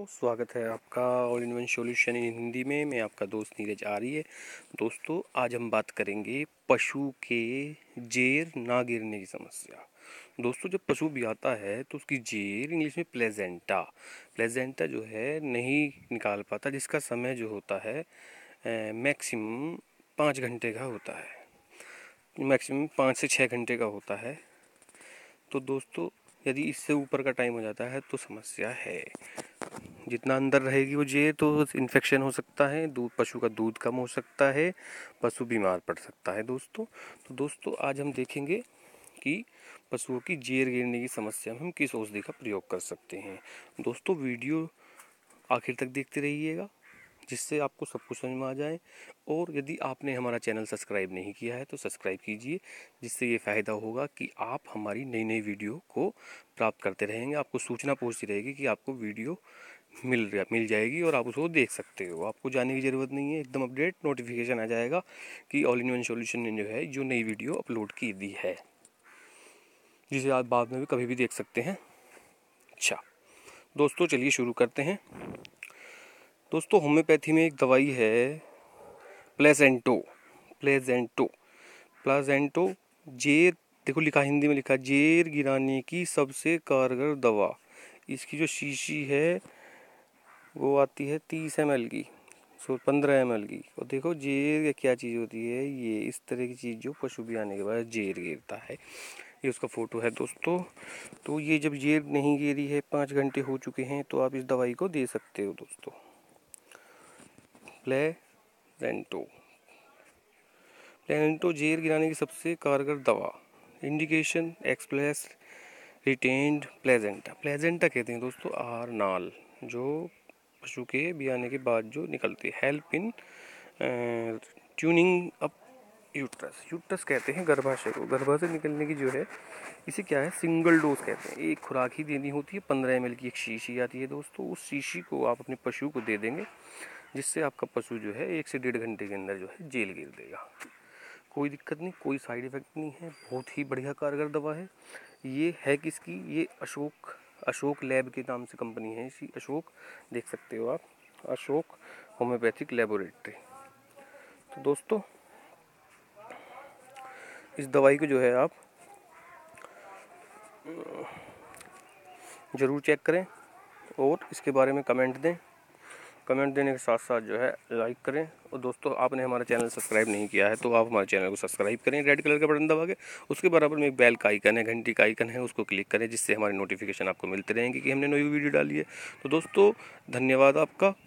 स्वागत है आपका all in one solution in Hindi में। मैं आपका दोस्त नीरज आर्य। दोस्तों, आज हम बात करेंगे पशु के जेर ना गिरने की समस्या। दोस्तों, जब पशु भी आता है तो उसकी जेर इंग्लिश में प्लेजेंटा जो है नहीं निकाल पाता, जिसका समय जो होता है मैक्सिमम 5 घंटे का होता है, मैक्सिमम 5 से 6 घंटे का होता है। तो दोस्तों, यदि इससे ऊपर का टाइम हो जाता है तो समस्या है। जितना अंदर रहेगी वो जेर तो इन्फेक्शन हो सकता है, दूध पशु का दूध कम हो सकता है, पशु बीमार पड़ सकता है। दोस्तों आज हम देखेंगे कि पशुओं की जेर गिरने की समस्या में हम किस औषधि का प्रयोग कर सकते हैं। दोस्तों, वीडियो आखिर तक देखते रहिएगा, जिससे आपको सब कुछ समझ में आ जाए। और यदि आपने हमारा चैनल सब्सक्राइब नहीं किया है तो सब्सक्राइब कीजिए, जिससे ये फ़ायदा होगा कि आप हमारी नई नई वीडियो को प्राप्त करते रहेंगे। आपको सूचना पहुंचती रहेगी कि आपको वीडियो मिल जाएगी और आप उसको देख सकते हो। आपको जाने की ज़रूरत नहीं है, एकदम अपडेट नोटिफिकेशन आ जाएगा कि ऑल इन वन सॉल्यूशन ने जो नई वीडियो अपलोड की दी है, जिसे आप बाद में भी कभी भी देख सकते हैं। अच्छा दोस्तों, चलिए शुरू करते हैं। दोस्तों, होम्योपैथी में एक दवाई है प्लेजेंटो। प्लेजेंटो जेर, देखो लिखा, हिंदी में लिखा जेर गिराने की सबसे कारगर दवा। इसकी जो शीशी है वो आती है 30 ml की, 15 ml की। और देखो जेर क्या चीज़ होती है, ये इस तरह की चीज़ जो पशु भी आने के बाद जेर गिरता है। ये उसका फ़ोटो है दोस्तों। तो ये जब जेर नहीं गिरी है, 5 घंटे हो चुके हैं, तो आप इस दवाई को दे सकते हो दोस्तों, प्लेजेंटो जेर गिराने की सबसे कारगर दवा। इंडिकेशन एक्सप्रेस रिटेन्ड प्लेजेंटा कहते हैं दोस्तों आहार नाल, जो पशु के बियाने के बाद जो निकलती है। Help in tuning up uterus कहते हैं गर्भाशय को, गर्भाशय निकलने की जो है, इसे क्या है, सिंगल डोज कहते हैं। एक खुराक ही देनी होती है, 15 ml की एक शीशी आती है दोस्तों। उस शीशी को आप अपने पशु को दे देंगे, जिससे आपका पशु जो है 1 से 1.5 घंटे के अंदर जो है जेल गिर देगा। कोई दिक्कत नहीं, कोई साइड इफेक्ट नहीं है, बहुत ही बढ़िया कारगर दवा है। ये है किसकी, ये अशोक लैब के नाम से कंपनी है, इसी अशोक, देख सकते हो आप, अशोक होम्योपैथिक लेबोरेटरी। तो दोस्तों, इस दवाई को जो है आप ज़रूर चेक करें और इसके बारे में कमेंट दें। कमेंट देने के साथ साथ जो है लाइक करें। और दोस्तों, आपने हमारा चैनल सब्सक्राइब नहीं किया है तो आप हमारे चैनल को सब्सक्राइब करें, रेड कलर का बटन दबा के। उसके बराबर में एक बेल का आइकन है, घंटी का आइकन है, उसको क्लिक करें, जिससे हमारी नोटिफिकेशन आपको मिलते रहेंगे कि हमने नई वीडियो डाली है। तो दोस्तों, धन्यवाद आपका।